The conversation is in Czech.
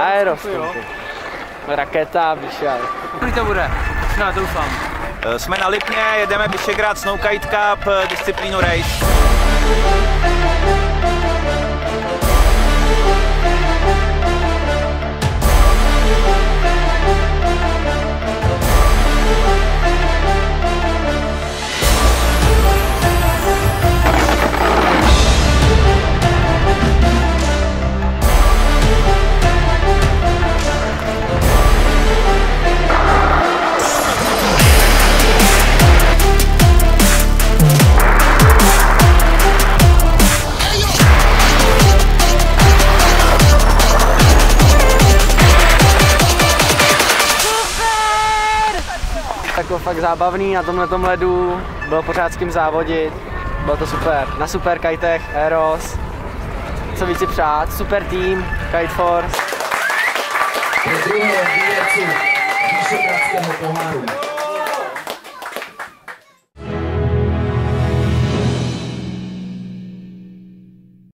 Aeros. Raketa, vyšel. Dobrý to bude, no doufám. Jsme na Lipně, jedeme Vyšegrad Snowkite Cup, disciplínu race. Jako fakt zábavný na tomhletom ledu, bylo pořád s kým závodit, bylo to super. Na super kitech, Aeros, co víc si přát, super tým, Kite Force. Druhého výherci Vyšehradského poháru.